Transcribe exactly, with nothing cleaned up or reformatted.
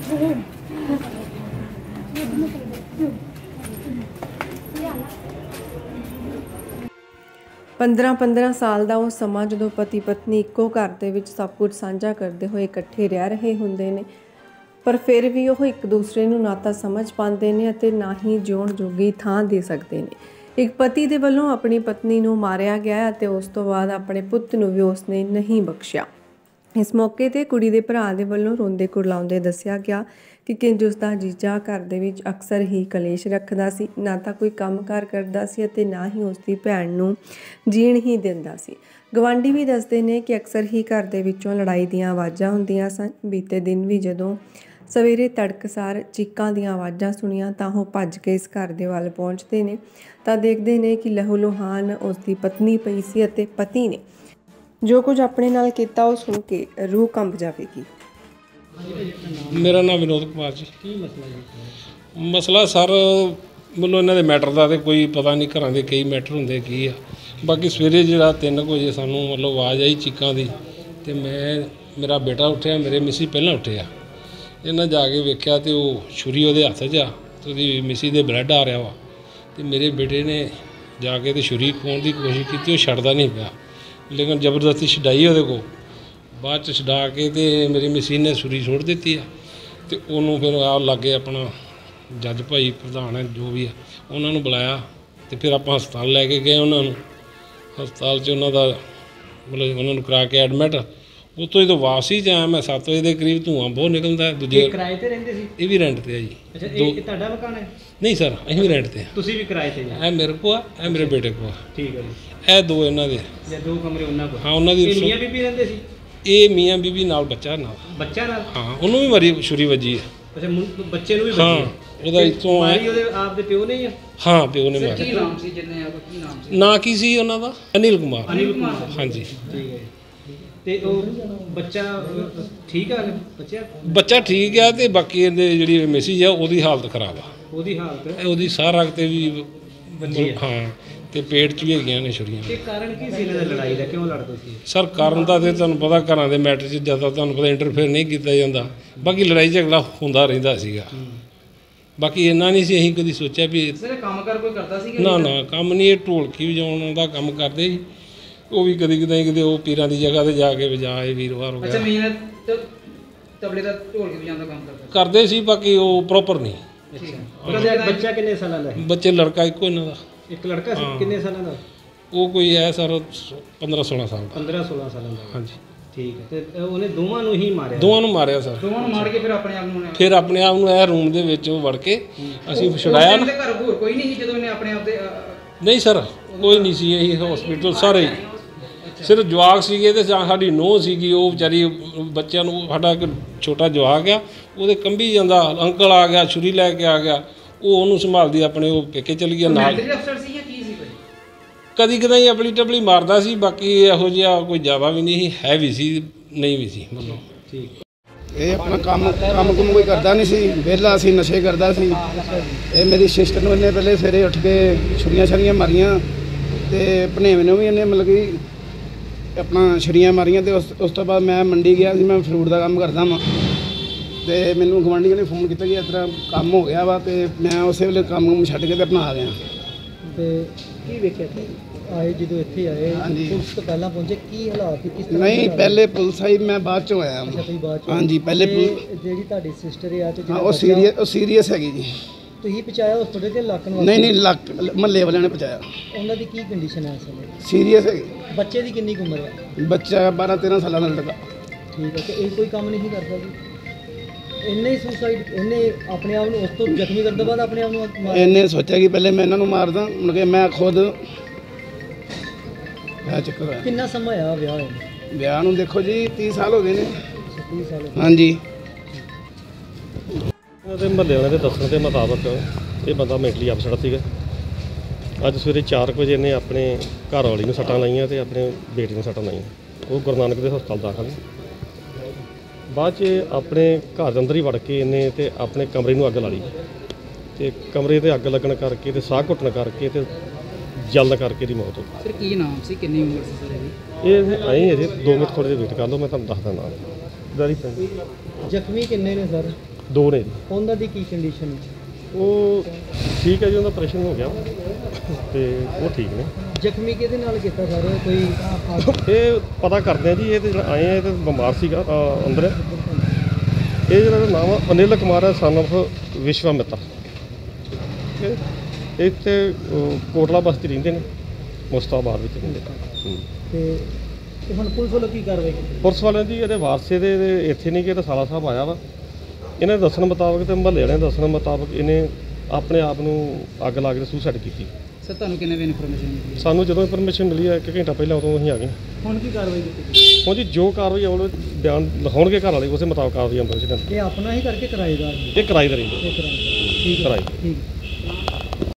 पंद्रह पंद्रह साल का वो समा जो पति पत्नी इक्को घर दे विच सब कुछ साझा करते हुए इकट्ठे रह रहे होंदे ने, पर फिर भी वो एक दूसरे नूं ना तां समझ पाते हैं अते ना ही जिउण जोगी थां दे सकते हैं। एक पति दे वल्लों अपनी पत्नी नूं मारिया गया अते उस तो बाद अपने पुੱਤ नूं भी उसने नहीं बख्शिया। इस मौके ते कुड़ी दे भरा दे वल्लों रोंदे कुरलाउंदे दस्सिया गया कि किंज उसदा जीजा घर दे विच अक्सर ही कलेश रखदा सी, ना तां कोई काम कार करदा सी अते ना ही उसदी भैण नूं जीण ही दिंदा सी। गवांढी भी दसदे ने कि अक्सर ही घर दे विचों लड़ाई दीयां आवाज़ां हुंदियां सन। बीते दिन भी जदों सवेरे तड़कसार चीकां दीयां आवाज़ां सुणीਆਂ ਤਾਂ ਉਹ ਭੱਜ ਕੇ ਇਸ ਘਰ ਦੇ ਵੱਲ ਪਹੁੰਚਦੇ ਨੇ ਤਾਂ ਦੇਖਦੇ ਨੇ ਕਿ ਲਹੂ ਲੁਹਾਨ ਉਸਦੀ ਪਤਨੀ ਪਈ ਸੀ ਅਤੇ ਪਤੀ ਨੇ ਜੋ ਕੁਝ ਆਪਣੇ ਨਾਲ ਕੀਤਾ ਉਹ ਸੁਣ ਕੇ ਰੂਹ ਕੰਬ ਜਾਵੇਗੀ। ਮੇਰਾ ਨਾਮ ਵਿਨੋਦ ਕੁਮਾਰ ਜੀ। ਕੀ ਮਸਲਾ ਜੀ? ਮਸਲਾ ਸਰ ਮੈਨੂੰ ਇਹਨਾਂ ਦੇ ਮੈਟਰ ਦਾ ਤੇ ਕੋਈ ਪਤਾ ਨਹੀਂ, ਘਰਾਂ ਦੇ ਕਈ ਮੈਟਰ ਹੁੰਦੇ ਕੀ ਆ। ਬਾਕੀ ਸਵੇਰੇ ਜਿਹੜਾ ਤਿੰਨ ਕੁ ਵਜੇ ਸਾਨੂੰ ਮਤਲਬ ਆਵਾਜ਼ ਆਈ ਚੀਕਾਂ ਦੀ ਤੇ ਮੈਂ ਮੇਰਾ ਬੇਟਾ ਉੱਠਿਆ, ਮੇਰੇ ਮਿਸੀ ਪਹਿਲਾਂ ਉੱਠਿਆ। ਇਹਨਾਂ ਜਾ ਕੇ ਵੇਖਿਆ ਤੇ ਉਹ ਛੁਰੀ ਉਹਦੇ ਹੱਥ 'ਚ ਆ ਤੇ ਉਹਦੀ ਮਿਸੀ ਦੇ ਬਲੱਡ ਆ ਰਿਹਾ ਵਾ ਤੇ ਮੇਰੇ ਬੇਟੇ ਨੇ ਜਾ ਕੇ ਤੇ ਛੁਰੀ ਖੋਹਣ ਦੀ ਕੋਸ਼ਿਸ਼ ਕੀਤੀ, ਉਹ ਛੱਡਦਾ ਨਹੀਂ ਪਿਆ, ਲੇਕਿਨ ਜ਼ਬਰਦਸਤੀ ਛਡਾਈ ਉਹਦੇ ਕੋਲ। ਬਾਅਦ 'ਚ ਛਡਾ ਕੇ ਤੇ ਮੇਰੀ ਮਸ਼ੀਨ ਨੇ ਛੁਰੀ ਸੁੱਟ ਦਿੱਤੀ ਆ ਤੇ ਉਹਨੂੰ ਫਿਰ ਆ ਲਾਗੇ ਆਪਣਾ ਜੱਜ ਭਾਈ ਪ੍ਰਧਾਨ ਹੈ ਜੋ ਵੀ ਆ ਉਹਨਾਂ ਨੂੰ ਬੁਲਾਇਆ ਤੇ ਫਿਰ ਆਪਾਂ ਹਸਪਤਾਲ ਲੈ ਕੇ ਗਏ ਉਹਨਾਂ ਨੂੰ। ਹਸਪਤਾਲ 'ਚ ਉਹਨਾਂ ਦਾ ਮਤਲਬ ਉਹਨਾਂ ਨੂੰ ਕਰਾ ਕੇ ਐਡਮਿਟ। ਉੱਥੋਂ ਜਦੋਂ ਵਾਪਸੀ 'ਚ ਆਇਆ ਮੈਂ ਸੱਤ ਵਜੇ ਦੇ ਕਰੀਬ ਧੂੰਆਂ ਬਹੁਤ ਨਿਕਲਦਾ। ਦੂਜੇ ਕਿਰਾਏ ਤੇ ਰਹਿੰਦੇ ਸੀ? ਇਹ ਵੀ ਰੈਂਟ 'ਤੇ ਆ ਜੀ। ਅੱਛਾ, ਇਹ ਤੁਹਾਡਾ ਮਕਾਨ ਹੈ? ਨਹੀਂ ਸਰ, ਅਸੀਂ ਵੀ ਰੈਂਟ 'ਤੇ ਆ। ਤੁਸੀਂ ਵੀ ਕਿਰਾਏ 'ਤੇ? ਇਹ ਮੇਰੇ ਕੋਲ ਆ, ਇਹ ਮੇਰੇ ਬੇਟੇ ਕੋਲ ਆ। ਠੀਕ ਹੈ ਜੀ। ਇਹ ਦੋ ਇਹਨਾਂ ਦੇ ਜਾਂ ਦੋ ਕਮਰੇ ਉਹਨਾਂ ਕੋਲ? ਹਾਂ, ਉਹਨਾਂ ਦੀ। ਮੀਆਂ ਬੀਬੀ ਰਹਿੰਦੇ ਸੀ? ਇਹ ਮੀਆਂ ਬੀਬੀ ਨਾਲ ਬੱਚਾ ਨਾਲ। ਬੱਚਾ ਨਾਲ? ਹਾਂ, ਉਹਨੂੰ ਵੀ ਮਾਰੀ ਛੁਰੀ ਵੱਜੀ ਹੈ। ਅੱਛਾ, ਬੱਚੇ ਨੂੰ ਵੀ ਵੱਜੀ? ਹਾਂ, ਉਹਦਾ ਇੱਥੋਂ ਮਾਰੀ ਉਹਦੇ ਆਪ ਦੇ ਪਿਓ ਨੇ? ਹਾਂ, ਪਿਓ ਨੇ ਮਾਰੀ। ਕੀ ਨਾਮ ਸੀ ਜਿੰਨੇ ਆ? ਕੀ ਨਾਮ ਸੀ? ਨਾਂ ਕੀ ਸੀ ਉਹਨਾਂ ਦਾ? ਅਨਿਲ ਕੁਮਾਰ। ਅਨਿਲ ਕੁਮਾਰ? ਹਾਂਜੀ। ਠੀਕ ਹੈ। ਤੇ ਉਹ ਬੱਚਾ ਠੀਕ ਆ? ਬੱਚਾ ਬੱਚਾ ਠੀਕ ਆ ਤੇ ਬਾਕੀ ਇਹਦੇ ਜਿਹੜੀ ਮੈਸੇਜ ਆ ਉਹਦੀ ਹਾਲਤ ਖਰਾਬ ਆ। ਉਹਦੀ ਹਾਲਤ? ਉਹਦੀ ਸਾਹ ਰਗ ਤੇ ਵੀ ਹਾਂ ਤੇ ਪੇਟ 'ਚ ਵੀ ਹੈਗੀਆਂ ਨੇ ਛੁਰੀਆਂ। ਤੇ ਕਾਰਨ ਕੀ ਸੀ ਇਹਨਾਂ ਦੀ ਲੜਾਈ ਦਾ? ਕਿਉਂ ਲੜਦੇ ਸੀ ਸਰ? ਕਾਰਨ ਤਾਂ ਤੇ ਤੁਹਾਨੂੰ ਪਤਾ ਘਰਾਂ ਦੇ ਮੈਟਰ 'ਚ ਜ਼ਿਆਦਾ ਤੁਹਾਨੂੰ ਪਤਾ ਇੰਟਰਫੇਅਰ ਨਹੀਂ ਕੀਤਾ ਜਾਂਦਾ। ਬਾਕੀ ਲੜਾਈ ਝਗੜਾ ਹੁੰਦਾ ਰਹਿੰਦਾ ਸੀਗਾ। ਬਾਕੀ ਇੰਨਾ ਨਹੀਂ ਸੀ ਅਸੀਂ ਕਦੀ ਸੋਚਿਆ ਵੀ ਕੰਮ ਕਰ ਕੋਈ ਕਰਦਾ ਸੀ? ਨਾ ਨਾ, ਕੰਮ ਨਹੀਂ। ਇਹ ਢੋਲਕੀ ਵਜਾਉਣ ਦਾ ਕੰਮ ਕਰਦੇ ਸੀ। ਉਹ ਵੀ ਕਦੀ ਕਦਾਈ ਕਿਤੇ ਉਹ ਪੀਰਾਂ ਦੀ ਜਗ੍ਹਾ 'ਤੇ ਜਾ ਕੇ ਵਜਾਏ ਵੀਰਵਾਰ ਹੋ ਗਿਆ। ਅੱਛਾ, ਮੇਨ ਤਬਲੇ ਦਾ ਢੋਲਕੀ ਵਜਾਉਣ ਦਾ ਕੰਮ ਕਰਦੇ ਕਰਦੇ ਸੀ। ਬਾਕੀ ਉਹ ਪ੍ਰੋਪਰ ਨਹੀਂ। ਬੱਚਾ ਕਿੰਨੇ ਸਾਲਾਂ ਦਾ? ਬੱਚੇ ਲੜਕਾ ਇੱਕੋ ਇਹਨਾਂ ਦਾ। ਇੱਕ ਲੜਕਾ ਸੀ? ਕਿੰਨੇ ਸਾਲਾਂ ਦਾ? ਉਹ ਕੋਈ ਹੈ ਸਰ ਪੰਦਰਾਂ ਸੋਲਾਂ ਸਾਲ ਦਾ। ਪੰਦਰਾਂ ਸੋਲਾਂ ਸਾਲਾਂ ਦਾ? ਹਾਂਜੀ। ਠੀਕ ਹੈ। ਤੇ ਉਹਨੇ ਦੋਵਾਂ ਨੂੰ ਹੀ ਮਾਰਿਆ? ਦੋਵਾਂ ਨੂੰ ਮਾਰਿਆ ਸਰ। ਦੋਵਾਂ ਨੂੰ ਮਾਰ ਕੇ ਫਿਰ ਆਪਣੇ ਆਪ ਨੂੰ ਫਿਰ ਆਪਣੇ ਆਪ ਨੂੰ ਇਹ ਰੂਮ ਦੇ ਵਿੱਚ ਵੜ ਕੇ ਅਸੀਂ ਛੁਡਾਇਆ ਨਾ। ਘਰ ਹੋਰ ਕੋਈ ਨਹੀਂ ਸੀ ਜਦੋਂ ਇਹਨੇ ਆਪਣੇ ਆਪ ਦੇ? ਨਹੀਂ ਸਰ, ਕੋਈ ਨਹੀਂ ਸੀ। ਇਹੀ ਹਸਪੀਟਲ ਸਾਰੇ ਹੀ ਸਿਰਫ ਜਵਾਕ ਸੀਗੇ ਤੇ ਜਾਂ ਸਾਡੀ ਨੂੰਹ ਸੀਗੀ। ਉਹ ਵਿਚਾਰੀ ਬੱਚਿਆਂ ਨੂੰ, ਸਾਡਾ ਇੱਕ ਛੋਟਾ ਜਵਾਕ ਆ, ਉਹਦੇ ਕੰਬੀ ਜਾਂਦਾ। ਅੰਕਲ ਆ ਗਿਆ, ਛੁਰੀ ਲੈ ਕੇ ਆ ਗਿਆ, ਉਹ ਉਹਨੂੰ ਸੰਭਾਲਦੀ ਆਪਣੇ ਉਹ ਪੇਕੇ ਚਲੀ ਗਿਆ ਨਾਲ। ਕਦੀ ਕਦਾਈ ਆਪਣੀ ਟਪਲੀ ਮਾਰਦਾ ਸੀ। ਬਾਕੀ ਇਹੋ ਜਿਹਾ ਕੋਈ ਜ਼ਿਆਦਾ ਵੀ ਨਹੀਂ ਸੀ, ਹੈ ਵੀ ਸੀ ਨਹੀਂ ਵੀ ਸੀ ਮਤਲਬ। ਠੀਕ। ਇਹ ਆਪਣਾ ਕੰਮ ਕੰਮ ਕੁਮ ਕੋਈ ਕਰਦਾ ਨਹੀਂ ਸੀ, ਵਿਹਲਾ ਸੀ, ਨਸ਼ੇ ਕਰਦਾ ਸੀ। ਇਹ ਮੇਰੀ ਸਿਸਟਰ ਨੂੰ ਇਹਨੇ ਪਹਿਲੇ ਸਵੇਰੇ ਉੱਠ ਕੇ ਛੁਰੀਆਂ ਛਰੀਆਂ ਮਾਰੀਆਂ ਤੇ ਭਣੇਵੇਂ ਨੂੰ ਵੀ ਇਹਨੇ ਮਤਲਬ ਕਿ ਆਪਣਾ ਛੁਰੀਆਂ ਮਾਰੀਆਂ। ਤੇ ਉਸ ਉਸ ਤੋਂ ਬਾਅਦ ਮੈਂ ਮੰਡੀ ਗਿਆ ਸੀ, ਮੈਂ ਫਰੂਟ ਦਾ ਕੰਮ ਕਰਦਾ ਵਾਂ ਤੇ ਮੈਨੂੰ ਗੁਆਂਢੀਆਂ ਨੇ ਫੋਨ ਕੀਤਾ ਕਿ ਇਸ ਤਰ੍ਹਾਂ ਕੰਮ ਹੋ ਗਿਆ ਵਾ ਤੇ ਮੈਂ ਉਸੇ ਵੇਲੇ ਕੰਮ ਨੂੰ ਛੱਡ ਕੇ ਤੇ ਆਪਣਾ ਆ ਗਿਆ। ਤੇ ਕੀ ਵੇਖਿਆ ਆਏ ਜਦੋਂ ਇੱਥੇ ਆਏ? ਪੁਲਿਸ ਤੋਂ ਪਹਿਲਾਂ ਪਹੁੰਚੇ? ਕੀ ਹਾਲਾਤ ਸੀ? ਕਿਸ ਤਰ੍ਹਾਂ? ਨਹੀਂ, ਪਹਿਲੇ ਪੁਲਿਸ ਆਈ, ਮੈਂ ਬਾਅਦ ਚੋਂ ਆਇਆ। ਹਾਂਜੀ, ਪਹਿਲੇ ਜਿਹੜੀ ਤੁਹਾਡੀ ਸਿਸਟਰ ਆ ਤੇ ਉਹ ਸੀਰੀਅਸ ਉਹ ਸੀਰੀਅਸ ਹੈਗੀ ਜੀ। ਤੁਸੀਂ ਪਹੁੰਚਾਇਆ ਹਸਪਤਾਲ ਤੇ? ਲੱਕ ਨੂੰ? ਨਹੀਂ ਨਹੀਂ, ਲੱਕ ਮਹੱਲੇ ਵਾਲਿਆਂ ਨੇ ਪਹੁੰਚਾਇਆ। ਉਹਨਾਂ ਦੀ ਕੀ ਕੰਡੀਸ਼ਨ ਹੈ ਇਸ ਸਮੇਂ? ਸੀਰੀਅਸ ਹੈਗੀ। ਬੱਚੇ ਦੀ ਕਿੰਨੀ ਉਮਰ ਹੈ? ਬੱਚਾ ਬਾਰਾਂ ਤੇਰਾਂ ਸਾਲਾਂ ਦਾ ਲੜਕਾ। ਠੀਕ ਹੈ। ਤੇ ਇਹ ਕੋਈ ਕੰਮ ਨਹੀਂ ਕਰਦਾ ਜੀ? ਇਹਨੇ ਹੀ ਸੁਸਾਈਡ, ਇਹਨੇ ਆਪਣੇ ਆਪ ਨੂੰ ਉਸ ਤੋਂ ਜ਼ਖਮੀ ਕਰਨ ਤੋਂ ਬਾਅਦ ਆਪਣੇ ਆਪ ਨੂੰ? ਇਹਨੇ ਸੋਚਿਆ ਕਿ ਪਹਿਲੇ ਮੈਂ ਇਹਨਾਂ ਨੂੰ ਮਾਰਦਾ, ਮੁੜ ਕੇ ਮੈਂ ਖੁਦ ਇਹ ਚੱਕਰ ਹੋਇਆ। ਕਿੰਨਾ ਸਮਾਂ ਹੋਇਆ ਵਿਆਹ ਹੋਏ? ਵਿਆਹ ਨੂੰ ਦੇਖੋ ਜੀ ਤੀਹ ਸਾਲ ਹੋ ਗਏ ਨੇ। ਤੀਹ ਸਾਲ? ਹਾਂਜੀ। ਉਹਦੇ ਮਹੱਲੇ ਵਾਲਿਆਂ ਦੇ ਦੱਸਣ ਦੇ ਮੁਤਾਬਕ ਇਹ ਬੰਦਾ ਮੈਂਟਲੀ ਅਪਸੈਟ ਸੀਗਾ। ਅੱਜ ਸਵੇਰੇ ਚਾਰ ਕੁ ਵਜੇ ਇਹਨੇ ਆਪਣੇ ਘਰ ਵਾਲੀ ਨੂੰ ਸੱਟਾਂ ਲਾਈਆਂ ਤੇ ਆਪਣੇ ਬੇਟੇ ਨੂੰ ਸੱਟਾਂ ਲਾਈਆਂ। ਉਹ ਗੁਰੂ ਨਾਨਕ ਦੇ ਹਸਪਤਾਲ ਦਾਖਲ। ਬਾਅਦ 'ਚ ਆਪਣੇ ਘਰ ਦੇ ਅੰਦਰ ਹੀ ਵੜ ਕੇ ਇਹਨੇ ਤੇ ਆਪਣੇ ਕਮਰੇ ਨੂੰ ਅੱਗ ਲਾ ਲਈ ਤੇ ਕਮਰੇ 'ਤੇ ਅੱਗ ਲੱਗਣ ਕਰਕੇ ਤੇ ਸਾਹ ਘੁੱਟਣ ਕਰਕੇ ਤੇ ਜਲਣ ਕਰਕੇ ਦੀ ਮੌਤ ਹੋ ਗਈ। ਸਰ, ਕੀ ਨਾਮ ਸੀ? ਕਿੰਨੀ ਉਮਰ ਸੀ ਸਰ ਇਹਦੀ? ਇਹ ਆਏ ਅਜੇ ਦੋ ਮਿੰਟ ਥੋੜ੍ਹੇ ਜਿਹੇ ਵੇਟ ਕਰ ਲਓ, ਮੈਂ ਤੁਹਾਨੂੰ ਦੱਸਦਾ ਨਾਮ। ਵੈਰੀ ਪਿੰਡ। ਜ਼ਖਮੀ ਕਿੰਨੇ ਨੇ ਸਰ? ਦੋ ਨੇ ਜੀ। ਉਹਨਾਂ ਦੀ ਕੀ ਕੰਡੀਸ਼ਨ ਹੈ? ਉਹ ਠੀਕ ਹੈ ਜੀ, ਉਹਦਾ ਆਪਰੇਸ਼ਨ ਹੋ ਗਿਆ ਤੇ ਉਹ ਠੀਕ ਨੇ। ਜ਼ਖਮੀ ਕਿਹਦੇ ਨਾਲ ਕੀਤਾ ਸਰ? ਕੋਈ ਇਹ ਪਤਾ ਕਰਦੇ ਆ ਜੀ, ਇਹ ਤੇ ਜਿਹੜਾ ਆਏ ਆ ਇਹ ਤੇ ਬਿਮਾਰ ਸੀਗਾ ਅ, ਅੰਦਰ। ਇਹ ਜਿਹੜਾ ਇਹਦਾ ਨਾਮ ਆ ਅਨਿਲ ਕੁਮਾਰ ਹੈ, ਸਨ ਆਫ ਵਿਸ਼ਵਾਮਿੱਤਰ। ਇਹ ਇੱਥੇ ਅ, ਕੋਟਲਾ ਬਸਤੀ ਰਹਿੰਦੇ ਨੇ, ਮੁਸਤਾਬਾਦ ਵਿੱਚ ਰਹਿੰਦੇ। ਹੂੰ। ਤੇ ਤੇ ਹੁਣ ਪੁਲਿਸ ਵੱਲੋਂ ਕੀ ਕਾਰਵਾਈ ਕੀਤੀ? ਪੁਲਿਸ ਵਾਲਿਆਂ ਦੀ ਇਹਦੇ ਵਾਰਸੇ ਦੇ ਇਹਦੇ ਇੱਥੇ ਨਹੀਂ ਕਿ ਇਹਦਾ ਸਾਲਾ ਸਾਹਿਬ ਆਇਆ ਵਾ। ਇਹਨਾਂ ਦੇ ਦੱਸਣ ਮੁਤਾਬਕ ਤੇ ਮੁਹੱਲੇ ਵਾਲਿਆਂ ਦੇ ਦੱਸਣ ਮੁਤਾਬਕ ਇਹਨੇ ਆਪਣੇ ਆਪ ਨੂੰ ਅੱਗ ਲਾ ਕੇ ਸੁਸਾਈਡ ਕੀਤੀ। ਸਰ ਤੁਹਾਨੂੰ ਕਿੰਨੇ ਵਜੇ ਇਨਫੋਰਮੇਸ਼ਨ ਮਿਲੀ? ਸਾਨੂੰ ਜਦੋਂ ਇਨਫੋਰਮੇਸ਼ਨ ਮਿਲੀ ਆ ਇੱਕ ਘੰਟਾ ਪਹਿਲਾਂ, ਉਦੋਂ ਅਸੀਂ ਆ ਗਏ। ਹੁਣ ਕੀ ਕਾਰਵਾਈ ਕੀਤੀ? ਹੁਣ ਜੀ ਜੋ ਕਾਰਵਾਈ ਆਉਣ ਬਿਆਨ ਲਿਖਾਉਣਗੇ ਘਰ ਵਾਲੇ, ਉਸੇ ਮੁਤਾਬਕ ਕਾਰਵਾਈ ਅੰਦਰ ਚ ਇਹ ਆਪਣਾ ਹੀ ਕਰਕੇ ਕਿਰਾਏਦਾਰ ਇਹ ਕਿਰਾਏਦਾਰੀ ਇਹ ਕਿਰਾਏਦਾਰ। ਠੀਕ ਹੈ ਕਿਰਾਏ ਠੀਕ